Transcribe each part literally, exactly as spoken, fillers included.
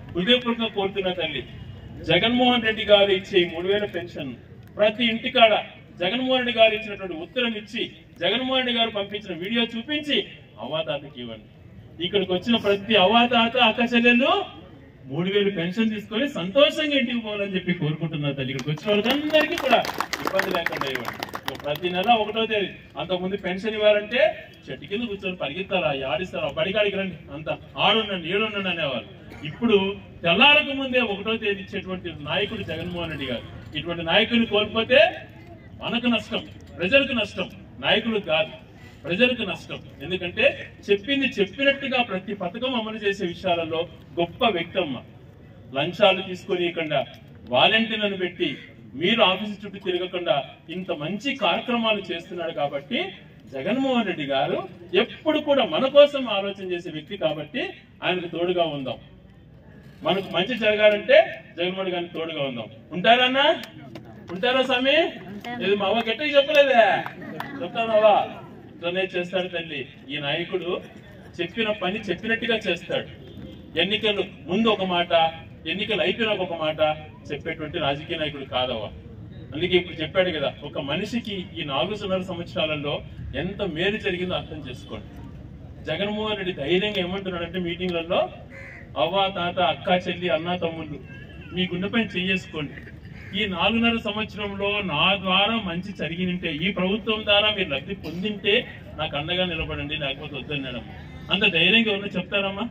హృదయపూర్వకంగా కోరుతున్నా తల్లి, జగన్మోహన్ రెడ్డి గారు ఇచ్చే మూడు వేల పెన్షన్ ప్రతి ఇంటికాడ జగన్మోహన్ రెడ్డి గారు ఇచ్చినటువంటి ఉత్తరం ఇచ్చి, జగన్మోహన్ రెడ్డి గారు పంపించిన వీడియో చూపించి అవ్వాతాతకి ఇవ్వండి. ఇక్కడికి వచ్చిన ప్రతి అవ్వాతాత అక్క చెల్లెళ్ళు మూడు వేలు పెన్షన్ తీసుకొని సంతోషంగా ఇంటికి పోవాలని చెప్పి కోరుకుంటున్నారు తల్లి. ఇక్కడికి వచ్చిన వాళ్ళందరికీ కూడా ఇబ్బంది లేకుండా ఇవ్వండి. ప్రతి నెల ఒకటో తేదీ అంతకుముందు పెన్షన్ ఇవ్వాలంటే చెట్టు కింద కూర్చొని పరిగెత్తారా, ఆడిస్తారా, బడికాడికి రండి, అంత ఆడుండండి ఏడుండండి అనేవాళ్ళు. ఇప్పుడు తెల్లారకు ముందే ఒకటో తేదీ ఇచ్చేటువంటి నాయకుడు జగన్మోహన్ రెడ్డి గారు. ఇటువంటి నాయకుడిని కోల్పోతే మనకు నష్టం, ప్రజలకు నష్టం, నాయకులకు కాదు ప్రజలకు నష్టం. ఎందుకంటే చెప్పింది చెప్పినట్టుగా ప్రతి పథకం అమలు చేసే విషయాలలో గొప్ప వ్యక్తి అమ్మ. లంచాలు తీసుకొనియకుండా వాలంటీర్లను పెట్టి మీరు ఆఫీసు చుట్టూ తిరగకుండా ఇంత మంచి కార్యక్రమాలు చేస్తున్నాడు. కాబట్టి జగన్మోహన్ రెడ్డి గారు ఎప్పుడు కూడా మన కోసం ఆలోచన చేసే వ్యక్తి కాబట్టి ఆయనకు తోడుగా ఉందాం. మనకు మంచి జరగాలంటే జగన్మోహన్ గారికి తోడుగా ఉందాం. ఉంటారన్నా? ఉంటారా స్వామి? ఇది మా అవ్వ గట్టిగా చెప్పలేదే, చెప్తానవా? ఇట్లనే చేస్తాడు తల్లి. ఈ నాయకుడు చెప్పిన పని చెప్పినట్టుగా చేస్తాడు. ఎన్నికలు ముందు ఒక మాట, ఎన్నికలు అయిపోయినాక ఒక మాట చెప్పేటువంటి రాజకీయ నాయకుడు కాదవ్వా. అందుకే ఇప్పుడు చెప్పాడు కదా, ఒక మనిషికి ఈ నాలుగున్నర సంవత్సరాలలో ఎంత మేలు జరిగిందో అర్థం చేసుకోండి. జగన్మోహన్ రెడ్డి ధైర్యంగా ఏమంటున్నాడంటే మీటింగ్లలో, అవ్వ తాత అక్క చెల్లి అన్న తమ్ముళ్ళు మీ గుండె పైన చెయ్యేసుకోండి. ఈ నాలుగున్నర సంవత్సరంలో నా ద్వారా మంచి జరిగినంటే, ఈ ప్రభుత్వం ద్వారా మీరు లబ్ధి పొందింటే నాకు అండగా నిలబడండి, లేకపోతే వద్దన్నాడు. అంత ధైర్యంగా ఎవరు చెప్తారమ్మా?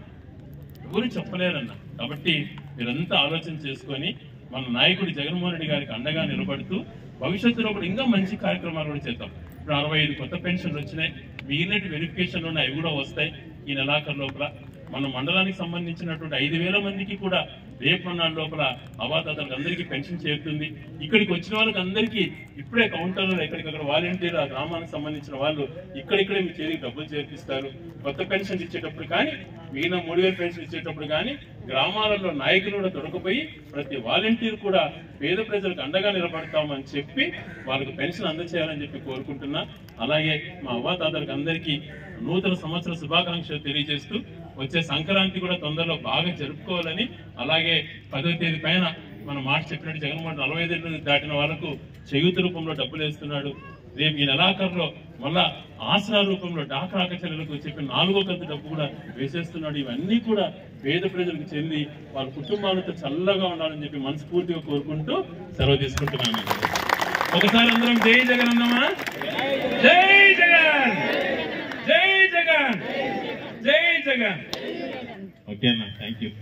ఎవరు చెప్పలేరన్న. కాబట్టి మీరంతా ఆలోచన చేసుకొని మన నాయకుడు జగన్మోహన్ రెడ్డి గారికి అండగా నిలబడుతూ భవిష్యత్తులో కూడా ఇంకా మంచి కార్యక్రమాలు కూడా చేద్దాం. ఇప్పుడు అరవై ఐదు కొత్త పెన్షన్లు వచ్చినాయి, మిగిలినట్టు వెరిఫికేషన్లు ఉన్నాయి, అవి కూడా వస్తాయి ఈ నెలాఖరు లోపల. మన మండలానికి సంబంధించినటువంటి ఐదు వేల మందికి కూడా రేపు నాడు లోపల అవాతాతలకు అందరికీ పెన్షన్ చేరుతుంది. ఇక్కడికి వచ్చిన వాళ్ళకి అందరికీ ఇప్పుడే కౌంటర్లో ఎక్కడికక్కడ వాలంటీర్ ఆ గ్రామానికి సంబంధించిన వాళ్ళు ఇక్కడిక్కడే మీ చేతికి డబ్బులు చేర్పిస్తారు. కొత్త పెన్షన్ ఇచ్చేటప్పుడు కానీ, మిగిలిన మూడు వేల పెన్షన్ ఇచ్చేటప్పుడు కానీ గ్రామాలలో నాయకులు కూడా దొరకపోయి ప్రతి వాలంటీర్ కూడా పేద ప్రజలకు అండగా నిలబడతామని చెప్పి వాళ్ళకు పెన్షన్ అందచేయాలని చెప్పి కోరుకుంటున్నా. అలాగే మా అవ్వాతాతలకు అందరికీ నూతన సంవత్సర శుభాకాంక్షలు తెలియజేస్తూ వచ్చే సంక్రాంతి కూడా తొందరలో బాగా జరుపుకోవాలని, అలాగే పదో తేదీ పైన మనం మాట చెప్పినట్టు జగన్మోహన్ నలభై ఐదు దాటిన వాళ్ళకు చేయూత రూపంలో డబ్బులు వేస్తున్నాడు. రేపు ఈ నెలాఖరులో మళ్ళా ఆసరా రూపంలో డాక్రా చెల్లెలకు చెప్పిన నాలుగో కంతు డబ్బు కూడా వేసేస్తున్నాడు. ఇవన్నీ కూడా పేద ప్రజలకు చెంది వాళ్ళ కుటుంబాలతో చల్లగా ఉండాలని చెప్పి మనస్ఫూర్తిగా కోరుకుంటూ సెలవు తీసుకుంటున్నాను. ఒకసారి అందరం జై జగన్ అన్నామా? జై జగన్, జై జగన్, జై జగన్. ఓకే అన్న, థ్యాంక్ యూ.